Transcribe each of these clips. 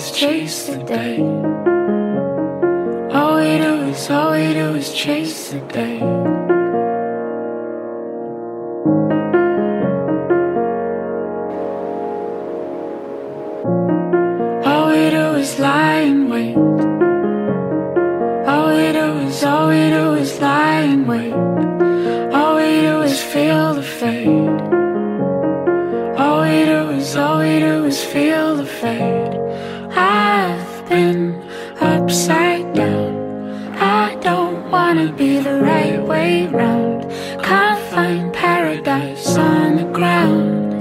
is chase the day. All we do is chase the day. All we do is lie in wait. All we do is lie in wait. All we do is feel the fade. All we do is feel the fade. I've been upside down. I don't wanna be the right way round. Can't find paradise on the ground.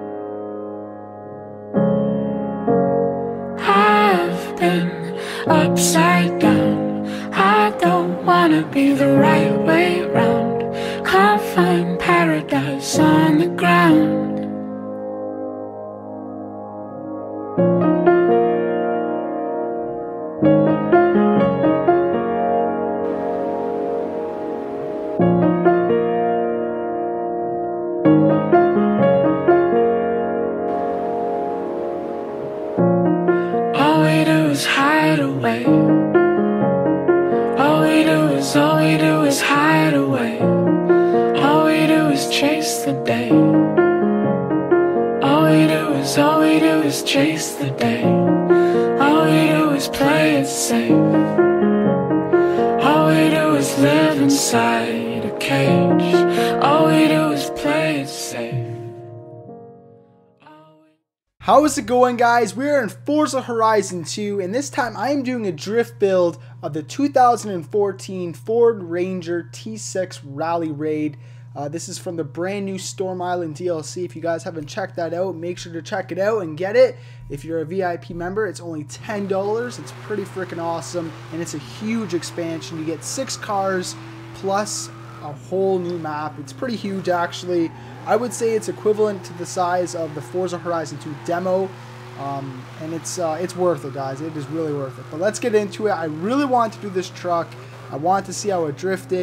I've been upside down. I don't wanna be the right way round. Can't find paradise on the ground. All we do is hide away. All we do is hide away. All we do is chase the day. All we do is chase the day. All we do is play it safe. All we do is live inside a cage. All we do is play it safe. How is it going, guys? We're in Forza Horizon 2, and this time I am doing a drift build of the 2014 Ford Ranger T6 Rally Raid. This is from the brand new Storm Island DLC. If you guys haven't checked that out, make sure to check it out and get it. If you're a VIP member, it's only $10. It's pretty freaking awesome, and it's a huge expansion. You get 6 cars plus a whole new map. It's pretty huge, actually. I would say it's equivalent to the size of the Forza Horizon 2 demo, and it's worth it, guys. It is really worth it. But let's get into it. I really wanted to do this truck. I wanted to see how it drifted,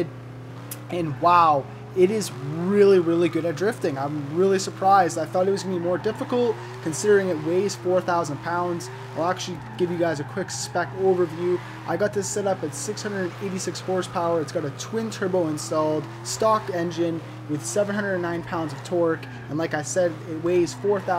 and wow, it is really, really good at drifting. I'm really surprised. I thought it was going to be more difficult considering it weighs 4,000 pounds. I'll actually give you guys a quick spec overview. I got this set up at 686 horsepower. It's got a twin turbo installed, stock engine with 709 pounds of torque. And like I said, it weighs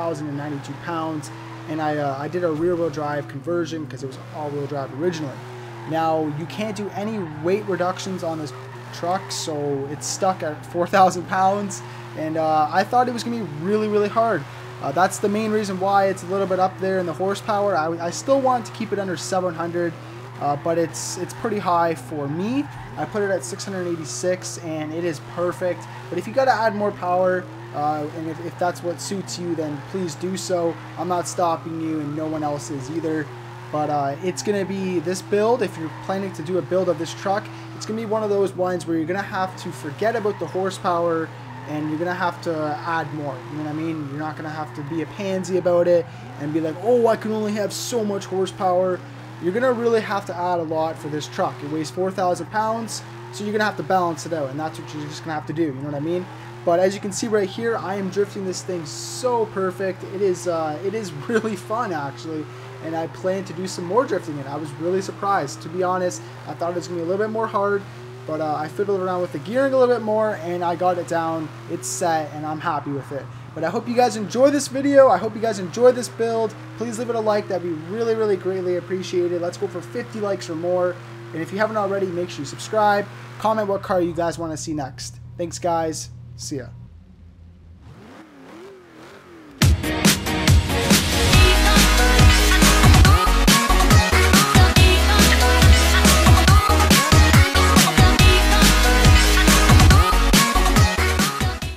4,092 pounds. And I did a rear wheel drive conversion because it was all wheel drive originally. Now, you can't do any weight reductions on this truck, so it's stuck at 4,000 pounds, and I thought it was gonna be really, really hard. That's the main reason why it's a little bit up there in the horsepower. I still want to keep it under 700, but it's pretty high for me. I put it at 686, and it is perfect. But if you gotta add more power, and if that's what suits you, then please do so. I'm not stopping you, and no one else is either. But it's going to be this build. If you're planning to do a build of this truck, it's going to be one of those ones where you're going to have to forget about the horsepower, and you're going to have to add more. You know what I mean? You're not going to have to be a pansy about it and be like, oh, I can only have so much horsepower. You're going to really have to add a lot for this truck. It weighs 4,000 pounds, so you're going to have to balance it out, and that's what you're just going to have to do. You know what I mean? But as you can see right here, I am drifting this thing so perfect. It is really fun, actually. And I plan to do some more drifting, and I was really surprised. To be honest, I thought it was going to be a little bit more hard, but I fiddled around with the gearing a little bit more, and I got it down. It's set, and I'm happy with it. But I hope you guys enjoy this video. I hope you guys enjoy this build. Please leave it a like. That'd be really, really greatly appreciated. Let's go for 50 likes or more. And if you haven't already, make sure you subscribe. Comment what car you guys want to see next. Thanks, guys. See ya.